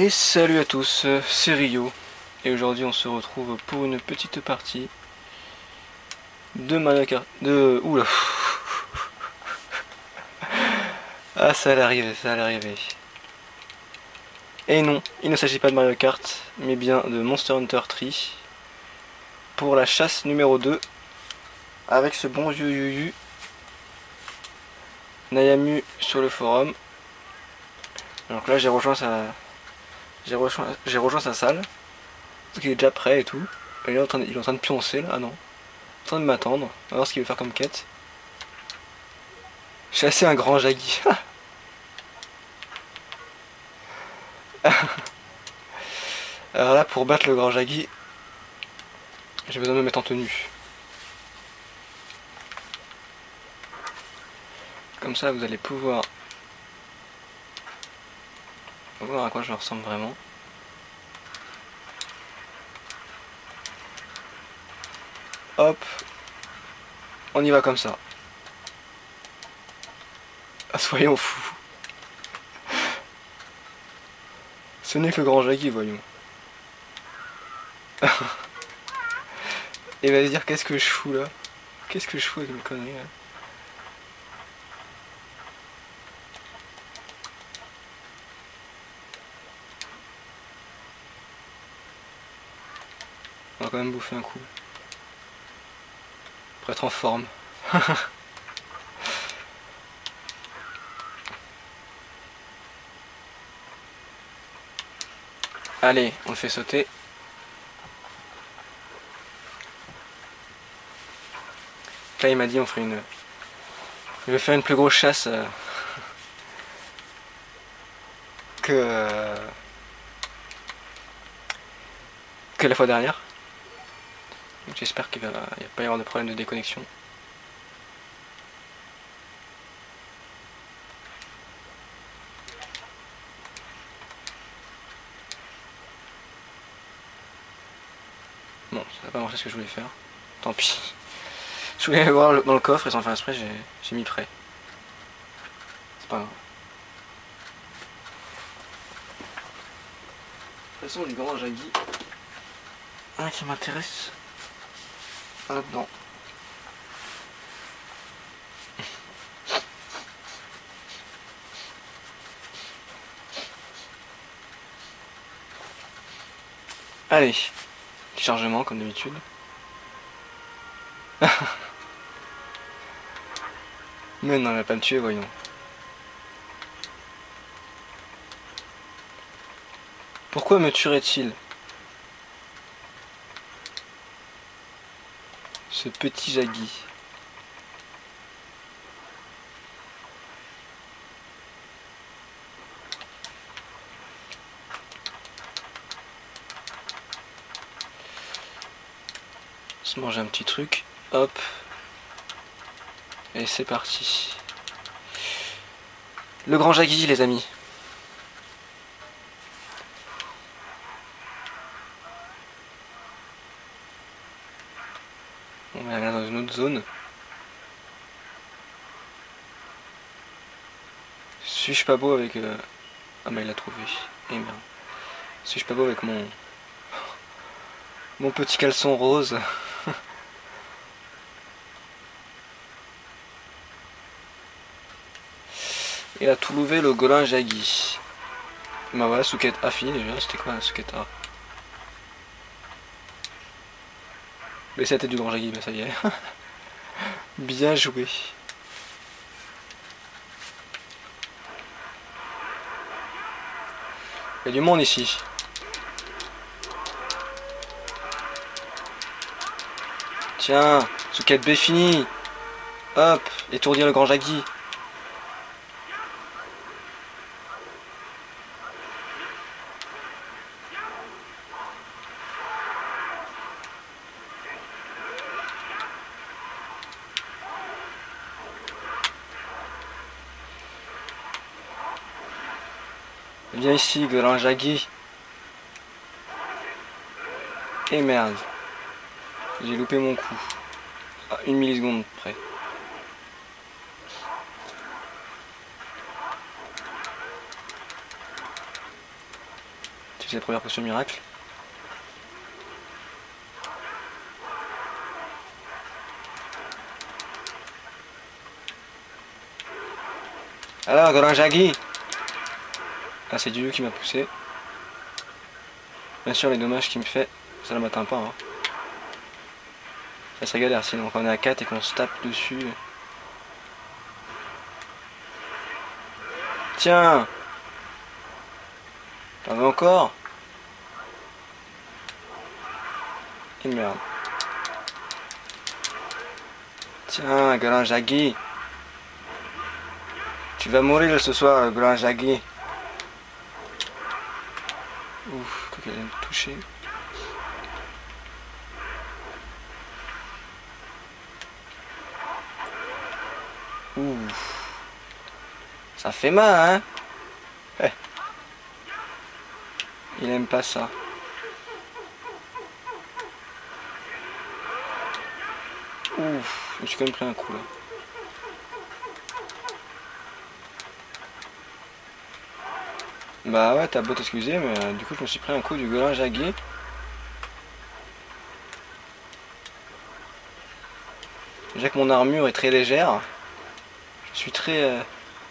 Et salut à tous, c'est Rio, et aujourd'hui on se retrouve pour une petite partie de Mario Kart, Oula. Ah, ça allait arriver, ça allait arriver. Et non, il ne s'agit pas de Mario Kart, mais bien de Monster Hunter 3, pour la chasse numéro 2, avec ce bon vieux Yuyu, Nayamu sur le forum. Donc là j'ai rejoint sa salle, parce qu'il est déjà prêt et tout. Et il est en train de pioncer là, ah non. Il est en train de m'attendre, on va voir ce qu'il veut faire comme quête. Chasser un grand jaggi. Alors là, pour battre le grand jaggi, j'ai besoin de me mettre en tenue. Comme ça, vous allez pouvoir voir à quoi je ressemble vraiment. Hop, on y va comme ça. Ah, soyons fous. Ce n'est que le grand jaggi, voyons. Et va se dire qu'est-ce que je fous là. Qu'est-ce que je fous avec mes conneries là. On va quand même bouffer un coup. Pour être en forme. Allez, on le fait sauter. Là il m'a dit on ferait une... Je vais faire une plus grosse chasse que la fois dernière. J'espère qu'il va pas y avoir de problème de déconnexion. Bon, ça va pas marcher ce que je voulais faire. Tant pis. Je voulais aller voir dans le coffre et sans faire exprès, j'ai mis prêt. C'est pas grave. De toute façon, du grand jaggi, un qui m'intéresse là-dedans. Allez, petit chargement comme d'habitude. Mais non, il va pas me tuer, voyons. Pourquoi me tuerait-il? Ce petit jaggi. Se manger un petit truc. Hop. Et c'est parti. Le grand jaggi, les amis. On va aller dans une autre zone. Suis-je pas beau avec... Ah mais il l'a trouvé. Et merde. Suis-je pas beau avec mon petit caleçon rose? Il a tout levé le golin jaggi. Bah voilà, sous-quête A fini déjà. C'était quoi la sous-quête A? Baisser la tête du grand jaggi, bah ça y est. Bien joué. Il y a du monde ici. Tiens, sous-quête B fini. Hop, étourdir le grand jaggi. Viens ici, golin jaggi. Et merde. J'ai loupé mon coup. À 1 milliseconde près. utiliser la première potion miracle. Alors, Golanjagi! Ah, c'est Dudu qui m'a poussé. Bien sûr, les dommages qu'il me fait, ça ne m'atteint pas. Hein. Ça serait galère sinon, quand on est à 4 et qu'on se tape dessus. Tiens! T'en veux encore? Et merde. Tiens, Golanjagi! Tu vas mourir ce soir, Golanjagi! Ouf, faut qu'elle me toucher. Ouf. Ça fait mal, hein? Eh. Il aime pas ça. Ouf, je me suis quand même pris un coup là. Bah ouais, t'as beau t'excuser, mais du coup je me suis pris un coup du Golanjagi. Déjà que mon armure est très légère, je suis très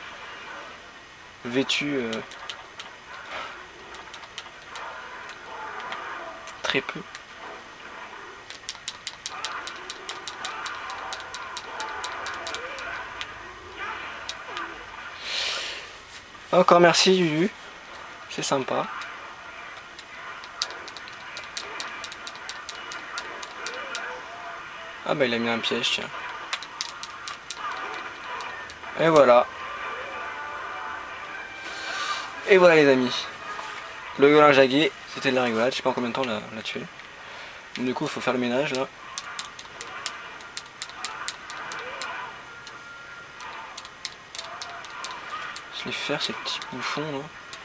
vêtu très peu. Encore merci Lulu, c'est sympa. Ah bah il a mis un piège, tiens. Et voilà. Et voilà les amis. Le Golanjagi, c'était de la rigolade, je sais pas en combien de temps l'a tué. Du coup il faut faire le ménage là. Je vais faire ces petits bouchons là.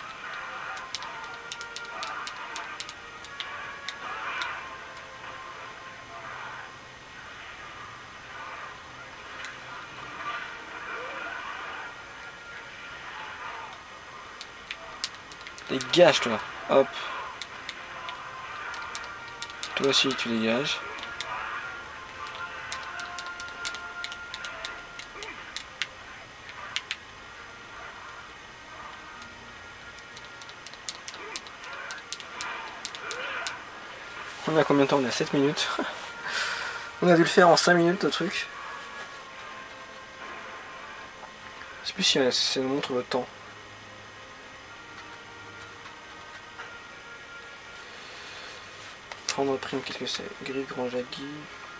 Dégage toi, hop. Toi aussi tu dégages. On a combien de temps? On a 7 minutes. On a dû le faire en 5 minutes le truc. Je sais plus si ça nous montre le temps. Prendre prime, qu'est-ce que c'est? Griffe, Golanjagi.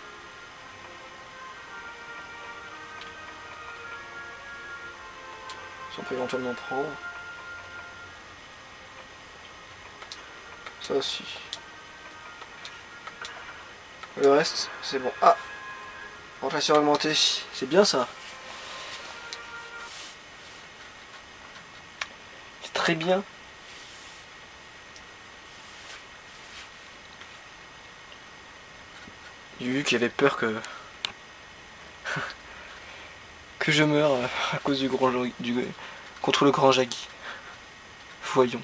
Si on peut éventuellement prendre. Ça aussi. Le reste, c'est bon. Ah! Rotation augmentée, c'est bien ça. C'est très bien. J'ai vu qu'il avait peur que que je meure à cause contre le Golanjagi. Voyons.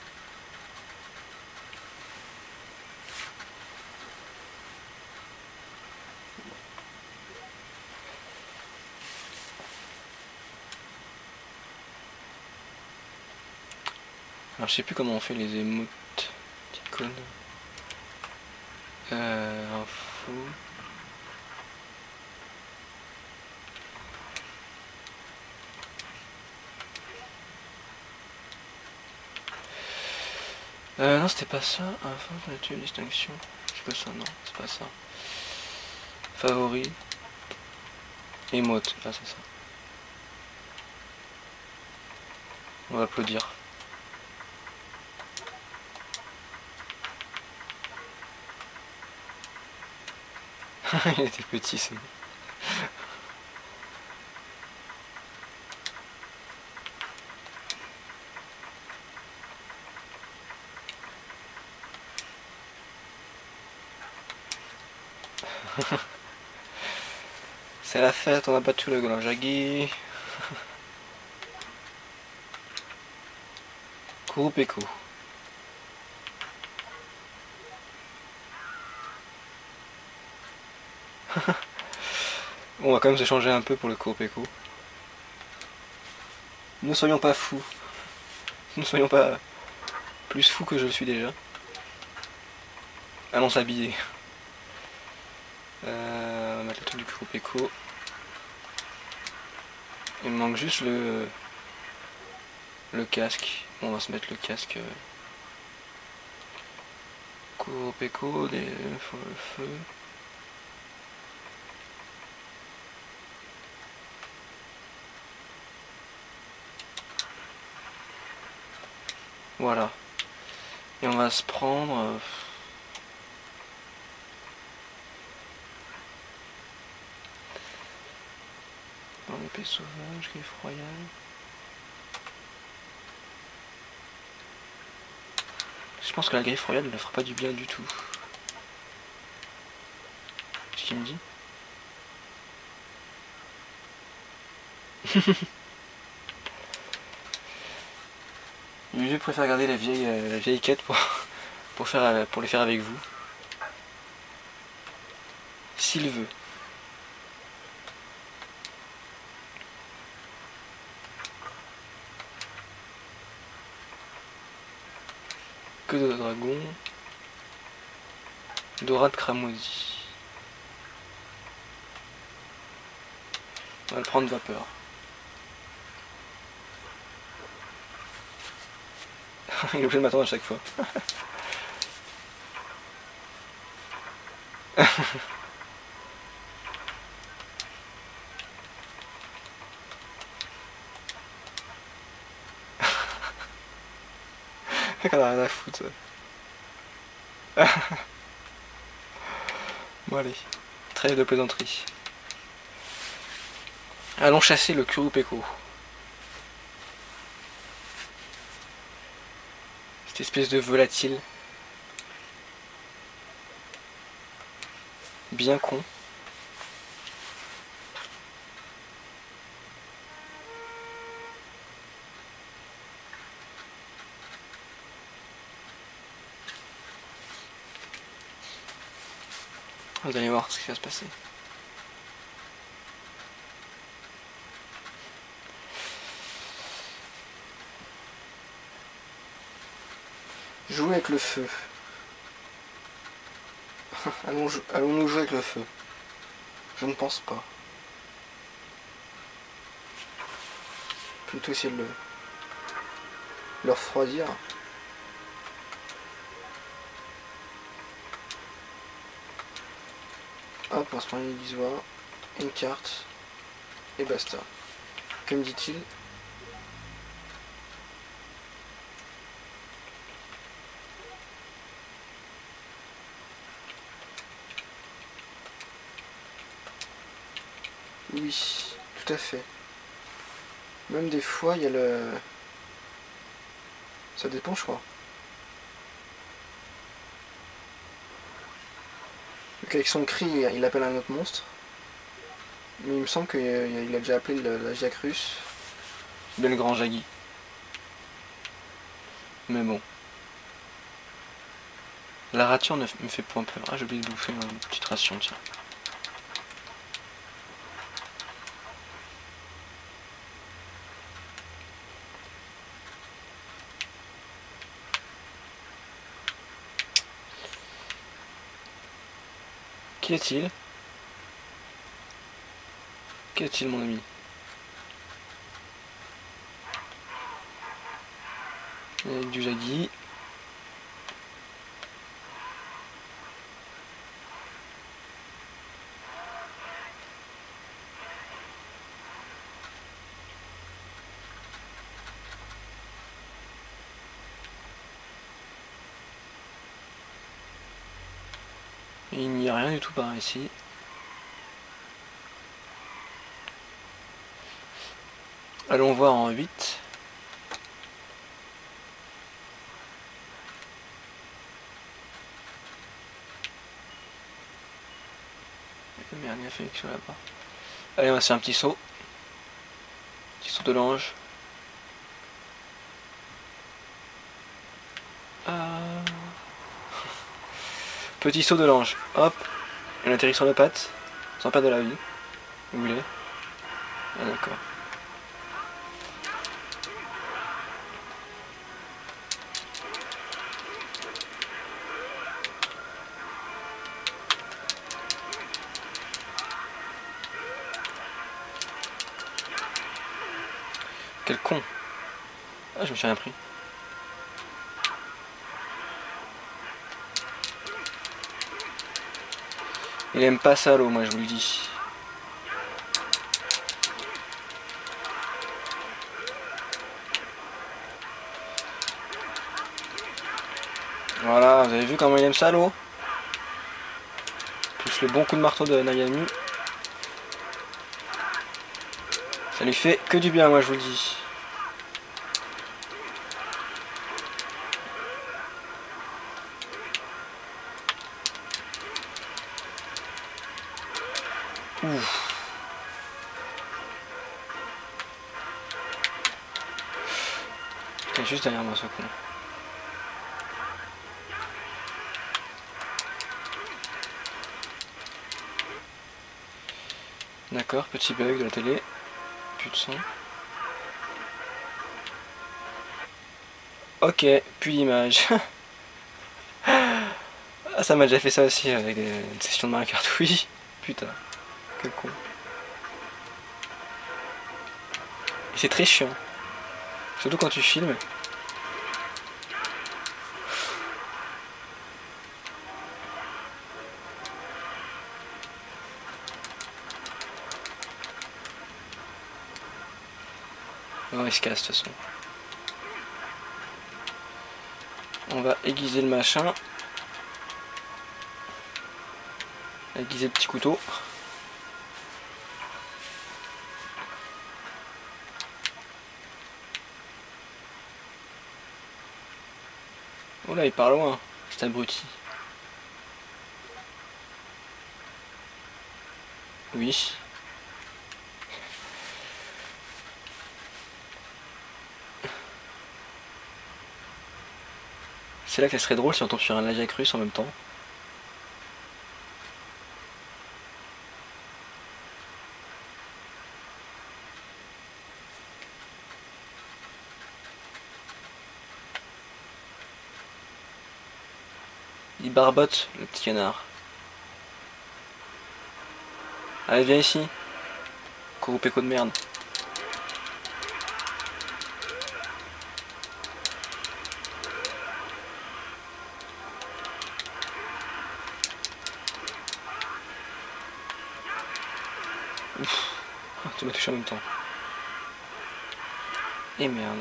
Alors je sais plus comment on fait les émotes. Icônes. Info. Non c'était pas ça. Info, nature, distinction. C'est quoi ça? Non, c'est pas ça. Favori. Émote, là c'est ça. On va applaudir. Il était petit c'est bon. C'est la fête, on a battu le Golanjagi. Coupe et coup. Bon, on va quand même se changer un peu pour le Kurupeko. Ne soyons pas fous. Ne soyons pas plus fous que je le suis déjà. Allons s'habiller. On va mettre le truc du Kurupeko. Il me manque juste le casque. Bon, on va se mettre le casque. Kurupeko, le feu. Voilà. Et on va se prendre... dans l'épée sauvage, griffe royale. Je pense que la griffe royale ne fera pas du bien du tout. Ce qu'il me dit. Je préfère garder la vieille quête pour les faire avec vous. S'il veut. Que de dragon. Dora de Cramoisi. On va le prendre vapeur. Il est obligé de m'attendre à chaque fois. Qu'on a rien à foutre. Bon allez, trêve de plaisanterie. Allons chasser le Kurupeko. Cette espèce de volatile. Bien con. Vous allez voir ce qui va se passer. Jouer avec le feu. Allons-nous jouer avec le feu? Je ne pense pas. Plutôt essayer de le refroidir. Hop, on se prend une guisoire, une carte, et basta. Que me dit-il? Oui, tout à fait. Même des fois, il y a le... Ça dépend, je crois. Donc avec son cri, il appelle un autre monstre. Mais il me semble qu'il a déjà appelé la Jacrus. Bien le grand Jaggi. Mais bon. La rature me fait point peur. Ah, j'ai oublié de bouffer une petite ration, tiens. Qu'y a-t-il? Qu'y a-t-il, mon ami? Avec du Jaggi. Il n'y a rien du tout par ici. Allons voir en 8. Merde, il y a fait quelque chose là-bas. Allez, on va se faire un petit saut. Petit saut de l'ange. Petit saut de l'ange. Hop. On atterrit sur nos pattes. sans perdre de la vie. Où il est? Ah d'accord. Quel con. Ah, je me suis rien pris. Il aime pas ça l'eau, moi je vous le dis. Voilà, vous avez vu comment il aime ça l'eau? Plus le bon coup de marteau de Nayami. Ça lui fait que du bien, moi je vous le dis. Ouf. Putain, juste derrière moi ce con. D'accord, petit bug de la télé. Plus de son. Ok, plus d'image. Ah, ça m'a déjà fait ça aussi avec une session de Mario Kart, oui. Putain, quel con. Et c'est très chiant. Surtout quand tu filmes. Oh, il se casse de toute façon. On va aiguiser le machin. Aiguiser le petit couteau. Oh là, il part loin, cet abruti. Oui. C'est là que ça serait drôle si on tombe sur un Ajax russe en même temps. Il barbote, le petit canard. Allez, viens ici. Coupéco de merde. Ouf. Ah, tu m'as touché en même temps. Et merde.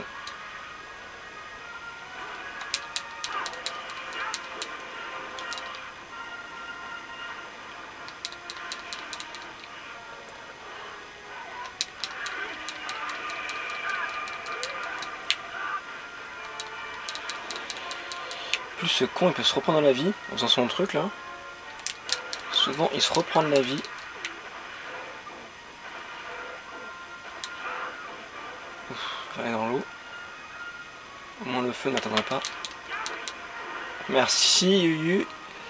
Plus ce con il peut se reprendre la vie en faisant son truc là. Souvent il se reprend de la vie. Ouf, on va aller dans l'eau. Au moins le feu n'attendra pas. Merci Yuyu.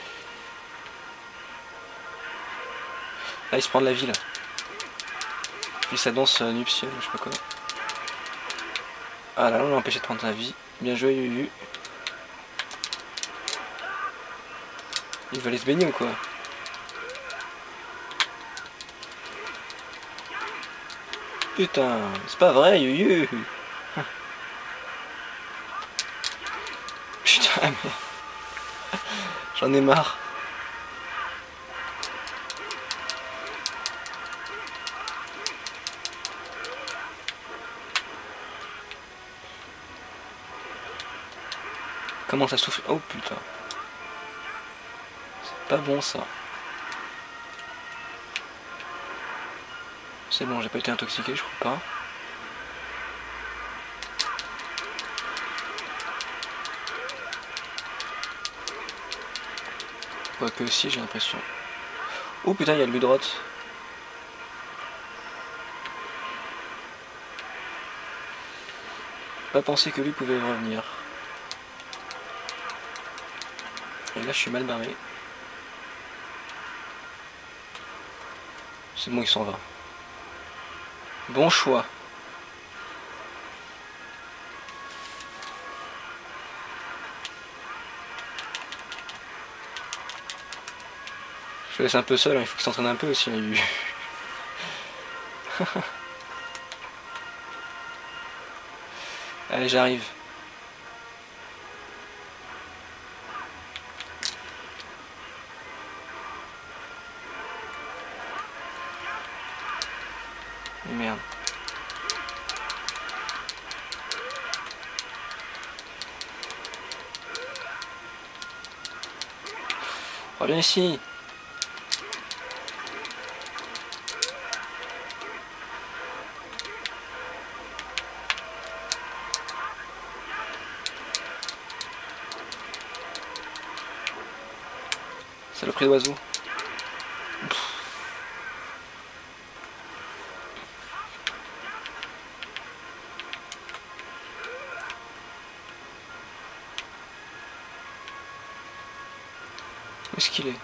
Là il se prend de la vie là. Puis sa danse nuptiale, je sais pas quoi. Ah là on l'a empêché de prendre sa vie. Bien joué Yuyu. Il va aller se baigner ou quoi? Putain, c'est pas vrai Yuyu. Putain mais... J'en ai marre. Comment ça souffle? Oh putain. C'est pas bon ça. C'est bon, j'ai pas été intoxiqué, je crois pas. Quoique si, j'ai l'impression. Oh putain, il y a de l'hydrote. Pas pensé que lui pouvait revenir. Et là, je suis mal barré. C'est bon, il s'en va. Bon choix. Je le laisse un peu seul, hein, il faut qu'il s'entraîne un peu aussi. Hein, Allez, j'arrive. Merde. Reviens ici. Saloperie d'oiseau. Où est-ce qu'il est?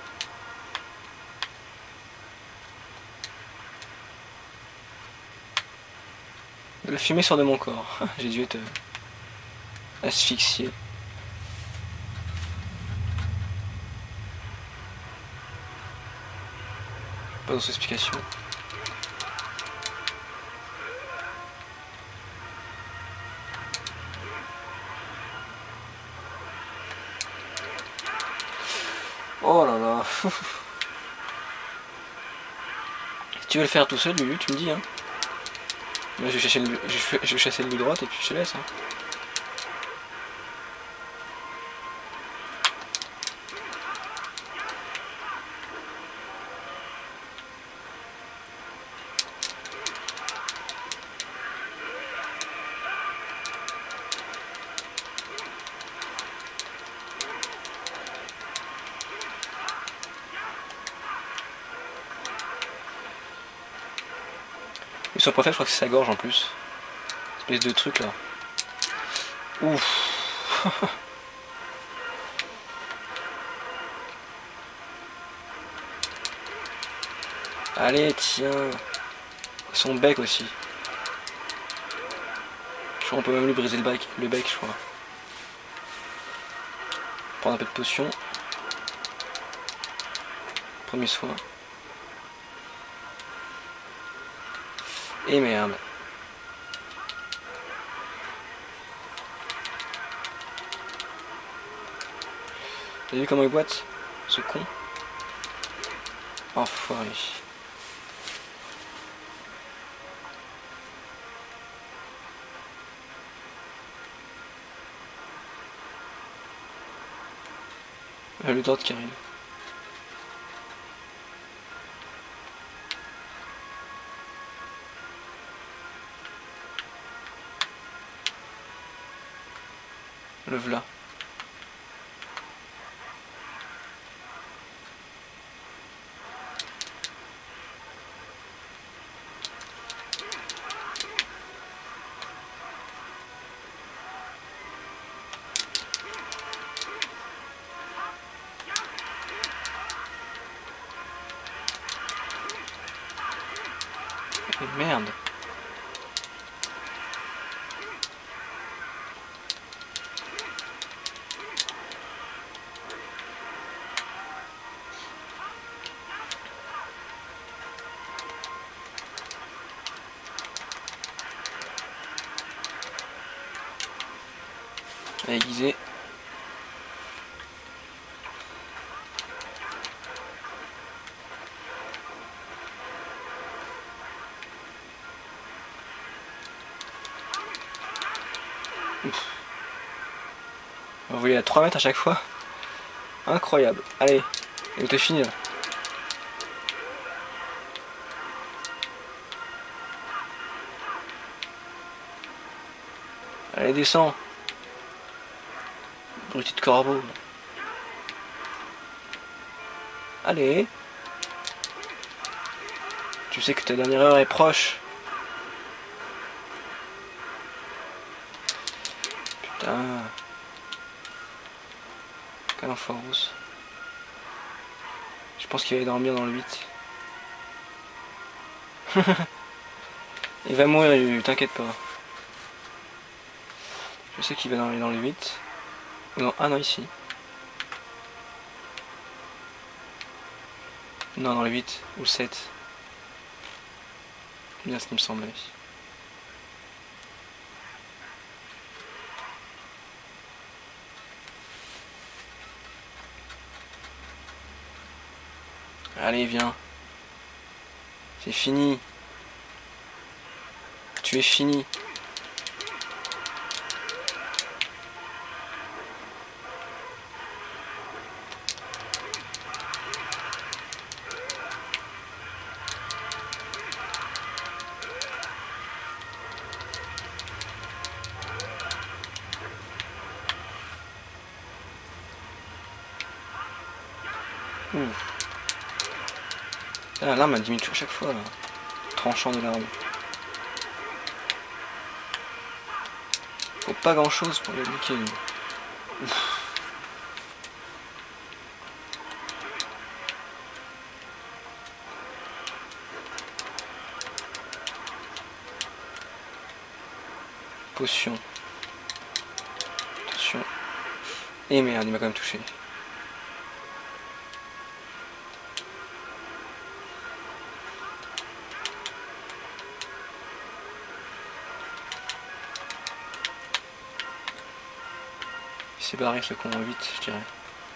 La fumée sort de mon corps. J'ai dû être asphyxié. Pas d'autre explication. Oh là là. Si tu veux le faire tout seul, Lulu, tu me dis, hein. Moi, je vais chasser le but droite et puis je te laisse, hein. Et son préfet, je crois que c'est sa gorge en plus. Espèce de truc là. Ouf. Allez, tiens. Son bec aussi. Je crois qu'on peut même lui briser le bec, je crois. Prendre un peu de potion. Premier soin. Et merde. T'as vu comment il boite? Ce con. Enfoiré. Le droit qui arrive. Le v'là. Et merde. Aiguisé. Vous voyez à 3 mètres à chaque fois. Incroyable. Allez, et t'es fini là. Allez, descends. Bruti de corbeau. Allez. Tu sais que ta dernière heure est proche. Putain. Quel enfant rousse. Je pense qu'il va dormir dans le 8. Il va mourir, Yu, t'inquiète pas. Je sais qu'il va dans les 8. Non, ah non, ici. Non, dans les 8 ou 7. Bien ce qui me semblait. Allez, viens. C'est fini. Tu es fini. Ah, l'arme a diminue à chaque fois là. Tranchant de l'arme. Faut pas grand chose pour le niquer. Potion. Attention. Et merde, il m'a quand même touché. Il s'est barré ce con vite, je dirais.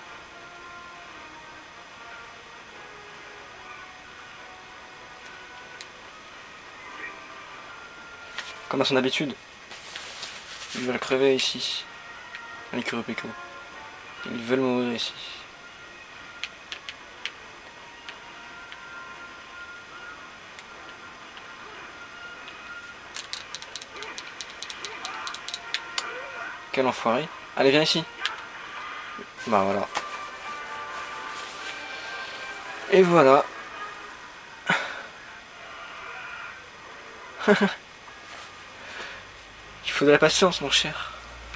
Comme à son habitude. Ils veulent crever ici. Les Kurupeko. Ils veulent mourir ici. Quel enfoiré. Allez, viens ici. Bah voilà. Et voilà. Il faut de la patience, mon cher.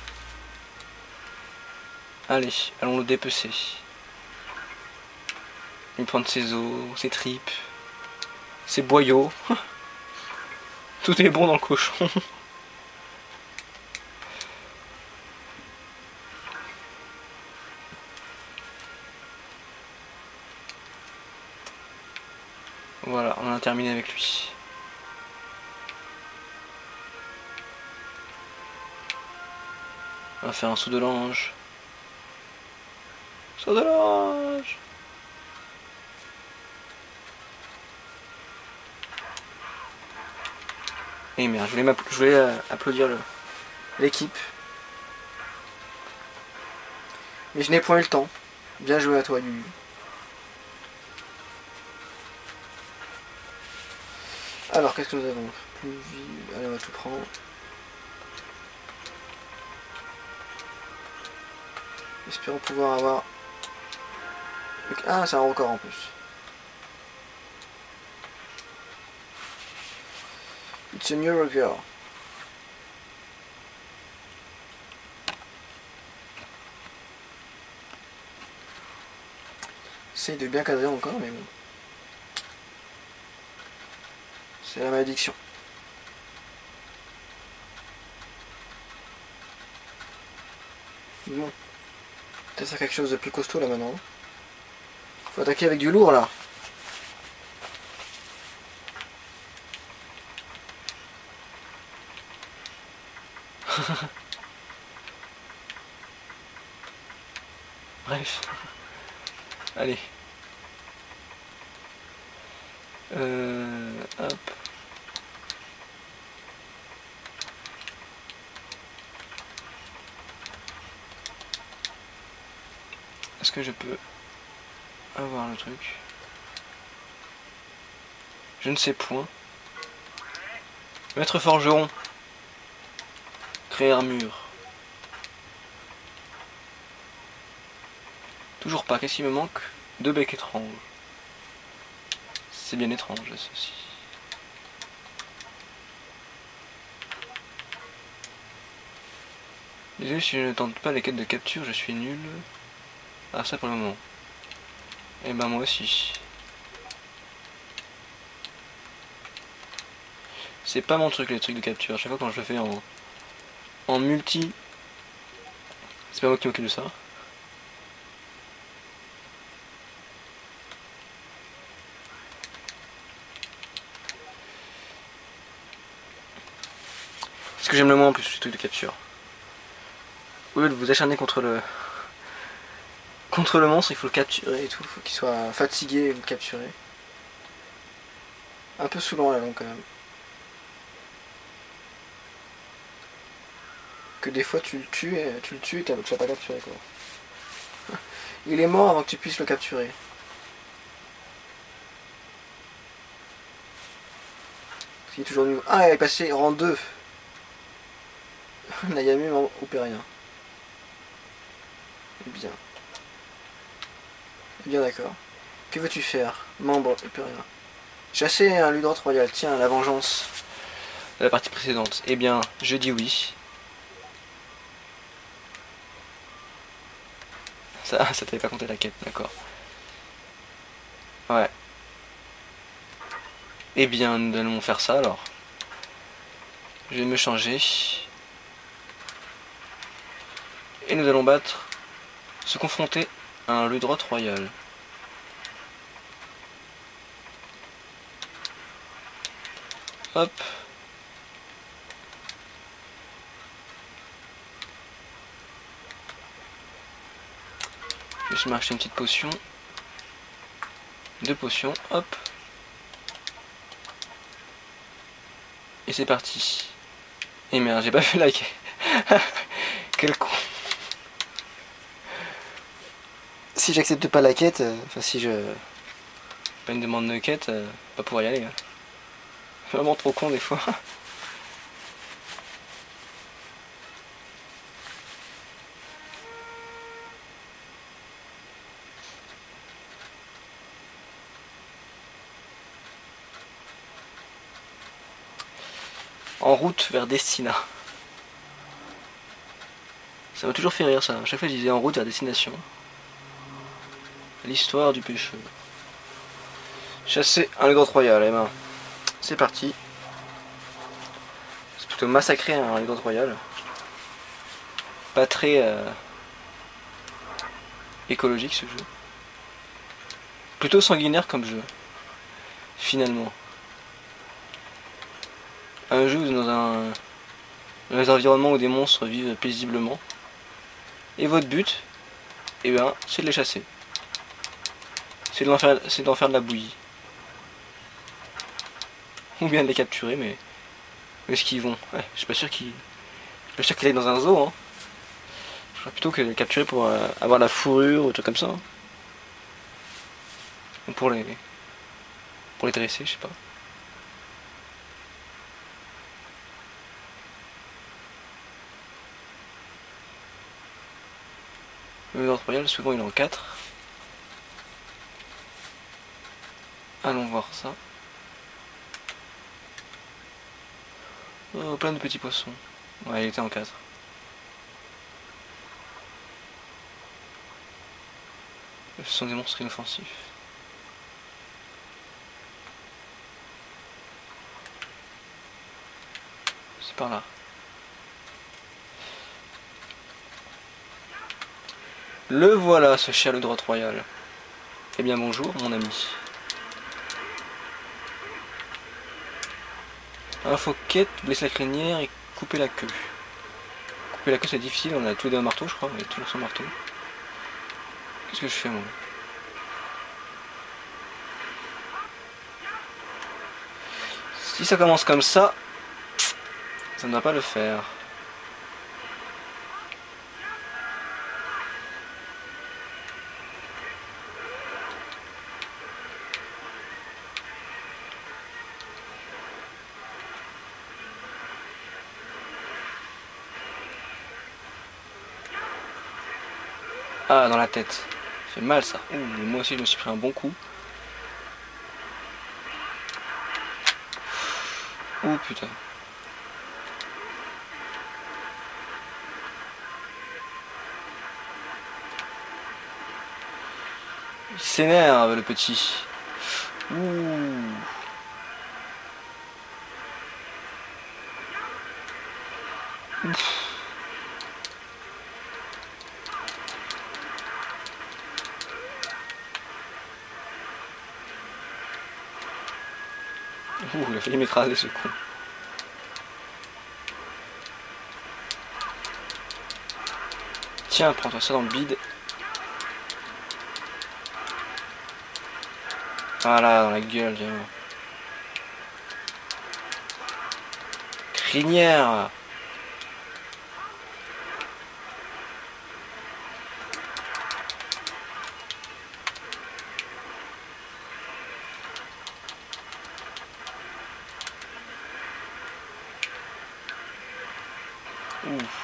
Allez, allons le dépecer. Lui prendre ses os, ses tripes, ses boyaux. Tout est bon dans le cochon. Voilà, on a terminé avec lui. On va faire un saut de l'ange. Saut de l'ange. Et merde, je voulais applaudir l'équipe. Mais je n'ai point eu le temps. Bien joué à toi, Lulu. Alors, qu'est-ce que nous avons? Plus vite. Allez, on va tout prendre. Espérons pouvoir avoir... Ah, c'est un record en plus. It's a new record. Essaye de bien cadrer encore, mais bon. C'est la malédiction. Bon. Peut-être faire quelque chose de plus costaud là maintenant. Faut attaquer avec du lourd là. Bref. Allez. Hop. Est-ce que je peux avoir le truc? Je ne sais point. Maître forgeron. Créer armure. Toujours pas. Qu'est-ce qu'il me manque? 2 becs étranges. C'est bien étrange, ceci. Désolé si je ne tente pas les quêtes de capture, je suis nul. Ah, ça pour le moment. Et ben moi aussi. C'est pas mon truc les trucs de capture. À chaque fois quand je le fais en multi, c'est pas moi qui m'occupe de ça. C'est ce que j'aime le moins en plus, les trucs de capture. Au lieu de vous acharner contre le monstre, il faut le capturer et tout. Il faut qu'il soit fatigué et vous le capturez. Un peu saoulant à la longue quand même. Que des fois tu le tues et tu l'as pas capturé quoi. Il est mort avant que tu puisses le capturer. Il est toujours nouveau. Ah, il est passé rang 2. Nayami ou rien. Bien. Bien d'accord. Que veux-tu faire? Membre, et plus rien. Chasser un Ludroth royal. Tiens, la vengeance de la partie précédente. Eh bien, je dis oui. Ça t'avait pas compté la quête, d'accord. Ouais. Eh bien, nous allons faire ça alors. Je vais me changer. Et nous allons se confronter à un Ludroth royal. Hop. Je vais m'acheter une petite potion. 2 potions, hop. Et c'est parti. Et merde, j'ai pas fait la quête. Quel con. Si j'accepte pas la quête, enfin si je... pas une demande de quête, pas pouvoir y aller. Hein. Vraiment trop con des fois. En route vers Destina. Ça m'a toujours fait rire ça. À chaque fois je disais en route vers destination. L'histoire du pêcheur. Chasser un Ludroth royal, les mains. C'est parti. C'est plutôt massacrer un Ludroth royal. Pas très écologique ce jeu. Plutôt sanguinaire comme jeu. Finalement. Un jeu dans un environnement où des monstres vivent paisiblement. Et votre but, eh ben, c'est de les chasser. C'est d'en faire de la bouillie. Ou bien de les capturer, mais où est-ce qu'ils vont? Ouais, je suis pas sûr qu'ils aillent dans un zoo. Hein. Je crois plutôt que les capturer pour avoir la fourrure ou des trucs comme ça. Hein. Ou pour les dresser, je sais pas. Le Ludroth royal, souvent il est en 4. Allons voir ça. Oh, plein de petits poissons. Ouais, il était en 4. Ce sont des monstres inoffensifs. C'est par là. Le voilà, ce cher Ludroth royal. Eh bien bonjour mon ami. Info quête, blesser la crinière et couper la queue. Couper la queue c'est difficile, on a tous les deux un marteau je crois, on a toujours son marteau. Qu'est-ce que je fais moi? Si ça commence comme ça ne doit pas le faire. Ah, dans la tête. Ça fait mal ça. Ouh, moi aussi je me suis pris un bon coup. Ouh putain. Il s'énerve le petit. Ouh. Ouh, il a failli m'écraser ce con. Tiens, prends-toi ça dans le bide. Voilà, dans la gueule, tiens. Crinière. Ouf.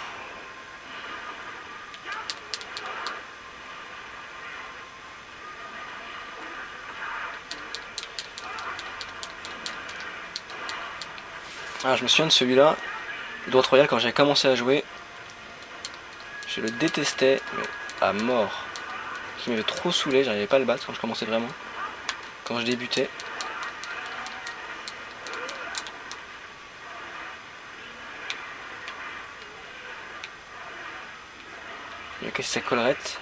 Ah, je me souviens de celui-là, Droite Royale, quand j'ai commencé à jouer. Je le détestais, mais à mort. Il m'avait trop saoulé, j'arrivais pas à le battre quand je commençais vraiment. Quand je débutais. Il a cassé sa collerette.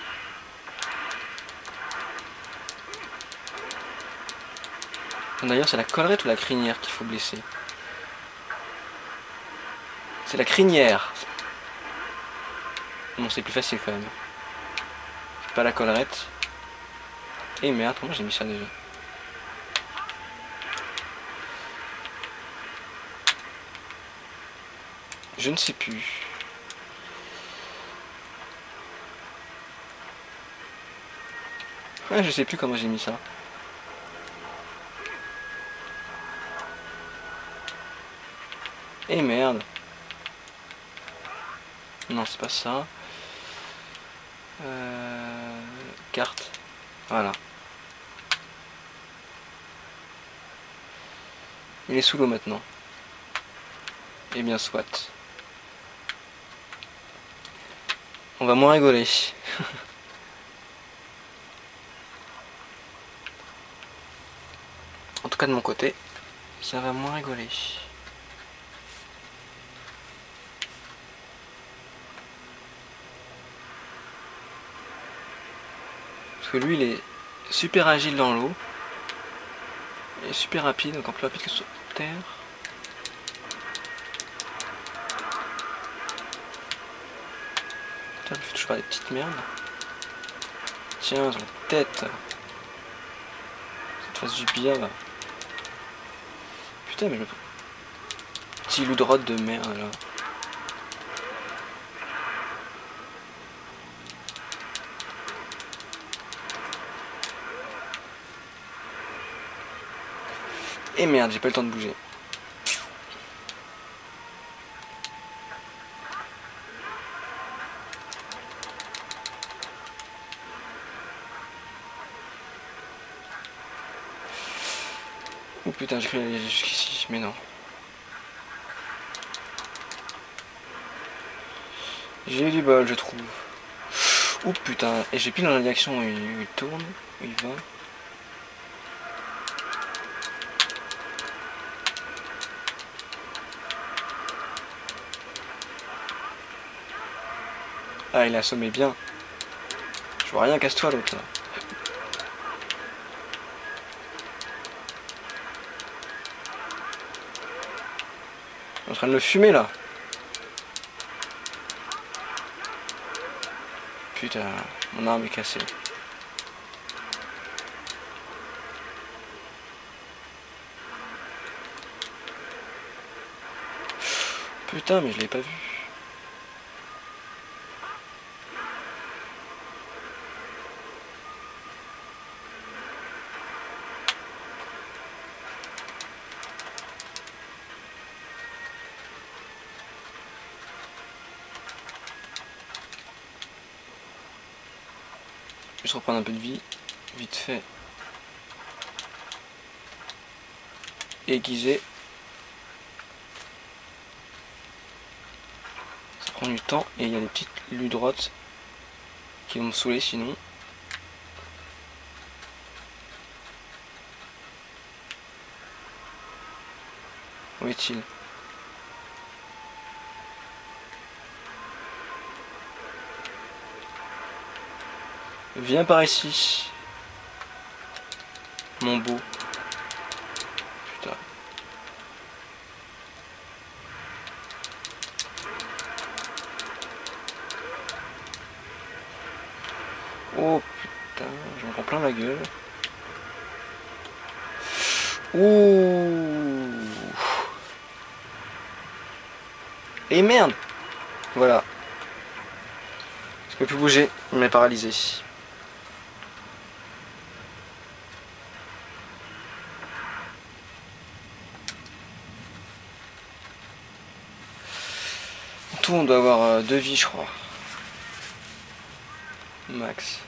D'ailleurs, c'est la collerette ou la crinière qu'il faut blesser? C'est la crinière. Bon, c'est plus facile quand même. Pas la collerette. Et merde, comment j'ai mis ça déjà? Je ne sais plus. Ouais, je sais plus comment j'ai mis ça. Et merde. Non, c'est pas ça. Carte. Voilà. Il est sous l'eau maintenant. Eh bien, soit. On va moins rigoler. En tout cas, de mon côté, ça va moins rigoler. Parce que lui, il est super agile dans l'eau. Il est super rapide, encore plus rapide que sur terre. Putain, il fait toujours des petites merdes. Tiens, sur la tête. Ça te fasse du bien, là. Putain, mais le petit loup de rode de merde, là. Et merde, j'ai pas le temps de bouger. Oh putain, j'ai cru aller jusqu'ici, mais non. J'ai eu du bol, je trouve. Oh putain, et j'ai pile dans la direction où il tourne, où il va. Ah, il a assommé bien. Je vois rien, casse-toi l'autre là. Je suis en train de le fumer là. Putain, mon arme est cassée. Putain, mais je l'ai pas vu. Juste reprendre un peu de vie, vite fait. Aiguiser. Ça prend du temps et il y a des petites lues droites qui vont me saouler sinon. Où est-il? Viens par ici. Mon beau. Putain. Oh putain, j'en prends plein la gueule. Ouh. Et merde. Voilà. Je peux plus bouger, il m'est paralysé. En tout, on doit avoir 2 vies, je crois. Max.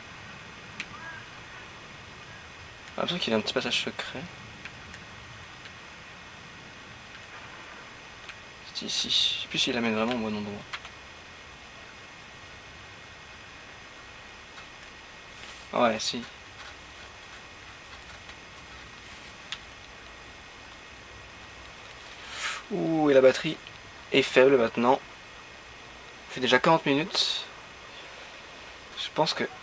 Ah, l'impression qu'il y a un petit passage secret. C'est ici. Je sais plus s'il amène vraiment au bon endroit. Ouais, si. Ouh, et la batterie est faible maintenant. Ça fait déjà 40 minutes. Je pense que...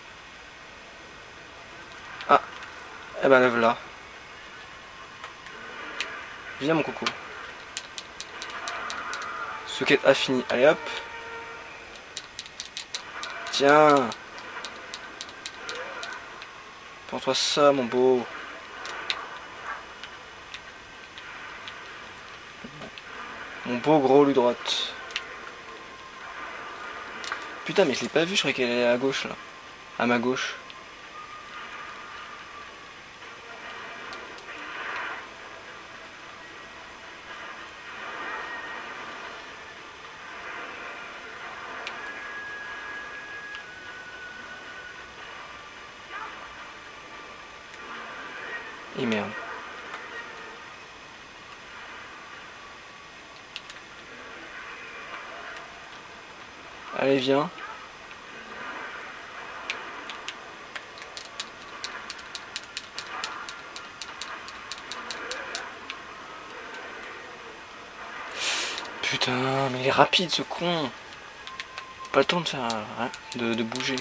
Ah, eh ben lève là. Viens mon coco. Socket a fini. Allez hop. Tiens. Prends-toi ça mon beau. Mon beau gros lui droite. Putain mais je l'ai pas vu, je croyais qu'elle est à gauche là. À ma gauche. Et merde. Allez viens. Putain, mais il est rapide ce con. Pas le temps de faire hein, de bouger.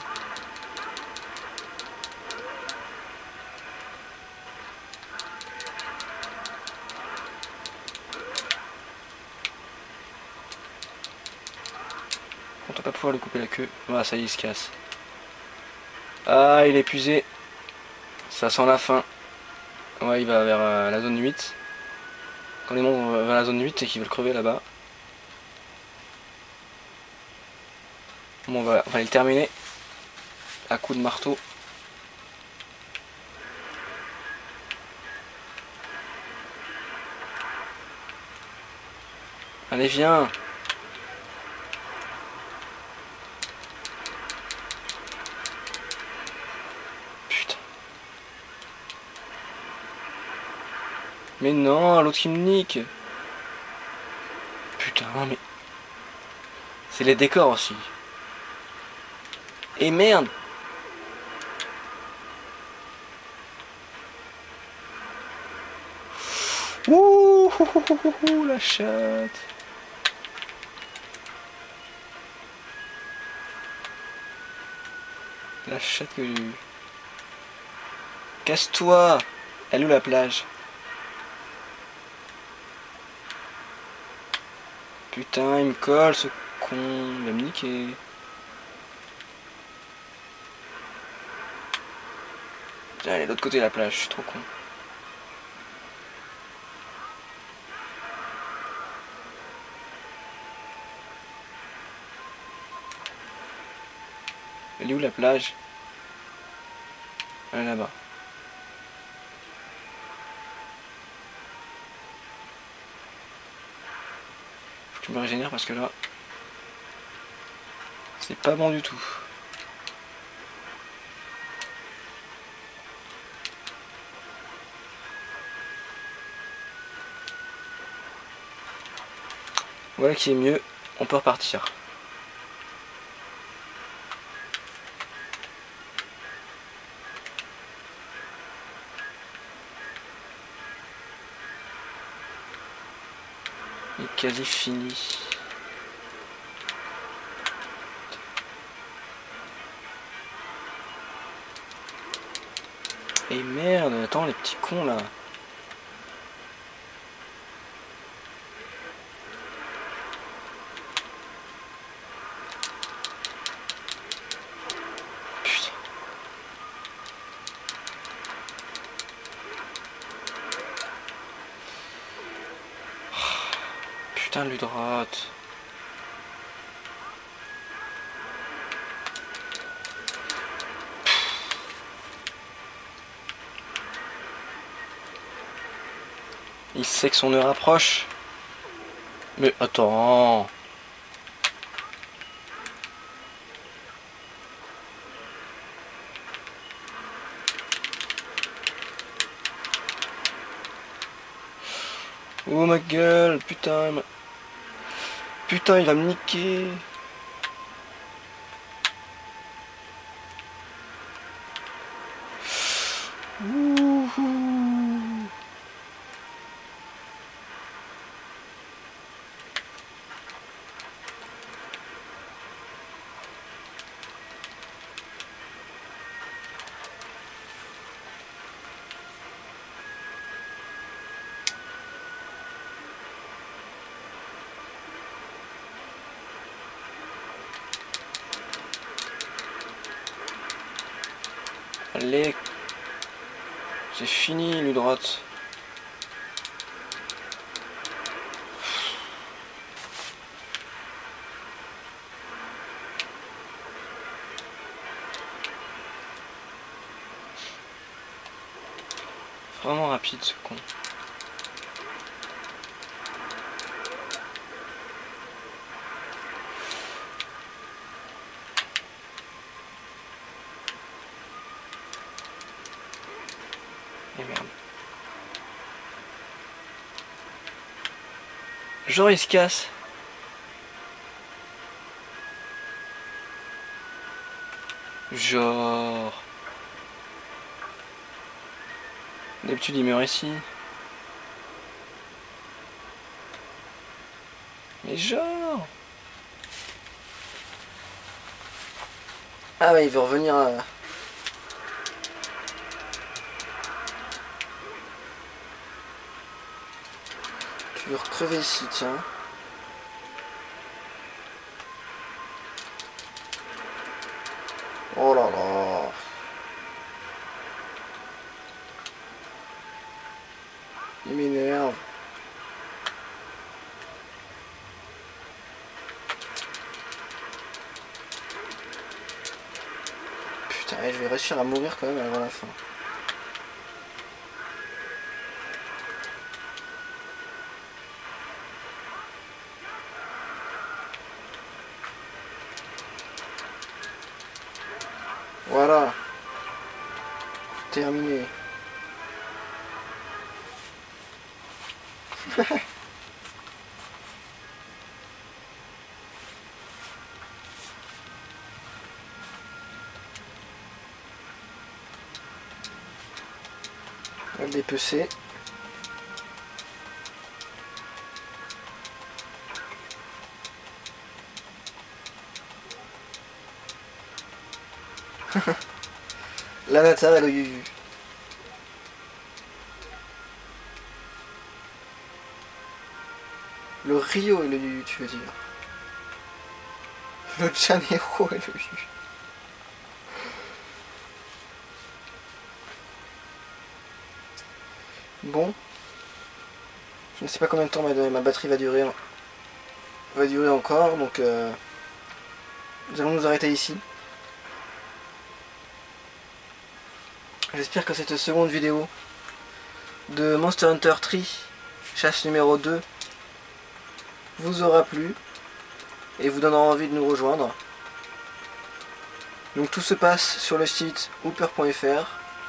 On doit pas pouvoir lui couper la queue. Voilà, ça y est, il se casse. Ah, il est épuisé. Ça sent la fin. Ouais, il va vers la zone 8. Quand les monts vers la zone 8 et qu'ils veulent crever là-bas. Bon, on va le terminer. À coup de marteau. Allez, viens. Putain. Mais non, l'autre qui me nique. Putain, mais... C'est les décors aussi. Et merde. Ouh, la chatte. La chatte que j'ai eue. Casse-toi. Elle est où la plage? Putain, il me colle ce con. Il va me niquer. Putain, elle est de l'autre côté de la plage, je suis trop con. Elle est où la plage? Elle est là-bas. Faut que je me régénère parce que là... C'est pas bon du tout. Voilà qui est mieux. On peut repartir. Il est quasi fini. Et merde, attends les petits cons là. Putain. Putain l'hydrate. Il sait que son heure approche. Mais attends. Oh ma gueule, putain. Putain, il va me niquer. Ouhou. Allez. C'est fini l'hydrate. Vraiment rapide ce con. Et merde. Genre il se casse. Genre. D'habitude il meurt ici. Mais genre. Ah ouais, il veut revenir à... Tu veux recrever ici, tiens. Oh là là. Il m'énerve. Putain, je vais réussir à mourir quand même avant la fin. Voilà. Terminé. On va le dépecer. L'anatar et le yuyu. Le Rio et le yuyu, tu veux dire. Le Janeiro et le yuyu. Bon. Je ne sais pas combien de temps ma batterie va durer encore, donc nous allons nous arrêter ici. J'espère que cette seconde vidéo de Monster Hunter 3, chasse numéro 2, vous aura plu et vous donnera envie de nous rejoindre. Donc tout se passe sur le site hooper.fr.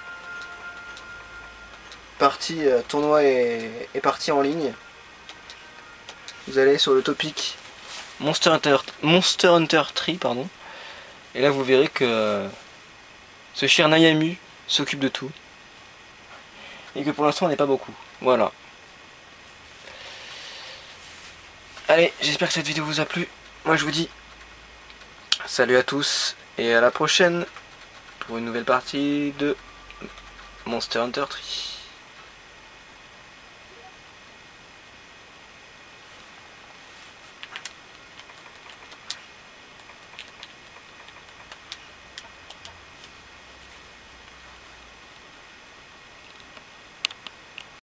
Partie tournoi est partie en ligne. Vous allez sur le topic Monster Hunter 3, pardon. Et là vous verrez que ce cher Nayamu s'occupe de tout. Et que pour l'instant on n'est pas beaucoup. Voilà. Allez, j'espère que cette vidéo vous a plu. Moi je vous dis salut à tous et à la prochaine pour une nouvelle partie de Monster Hunter Tree.